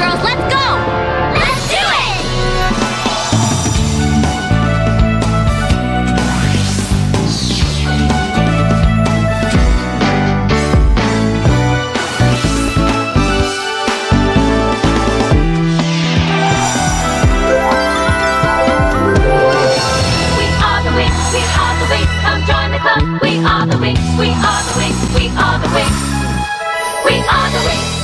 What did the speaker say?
girls, let's go! Let's do it! We are the Winx, we are the Winx, come join the club. We are the Winx, we are the Winx, we are the Winx. We are the Winx.